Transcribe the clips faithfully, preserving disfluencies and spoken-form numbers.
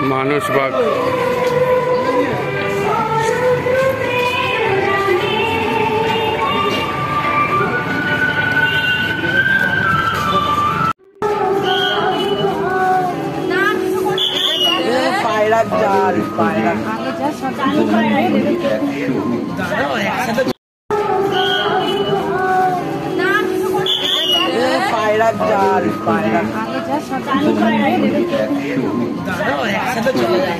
মানুষ বাঘ জাল পায়রা পায়রা জাল পায়রা একসাথে চলে যায়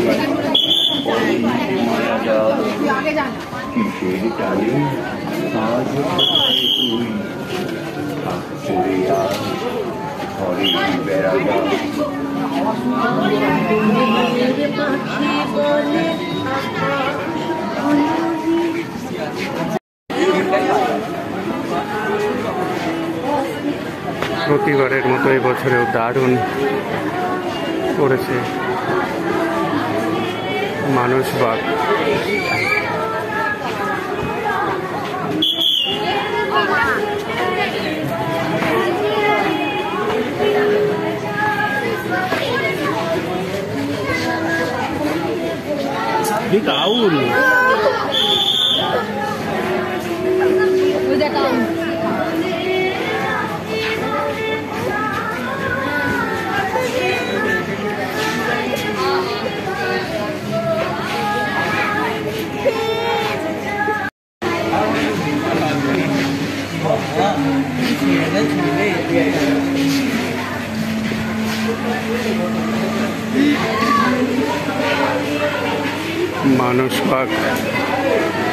প্রতিবারের মতো এই বছরেও দারুণ করেছে মানুষ বাঘ। Kaul. Udah kaum. মানুষ বাঘ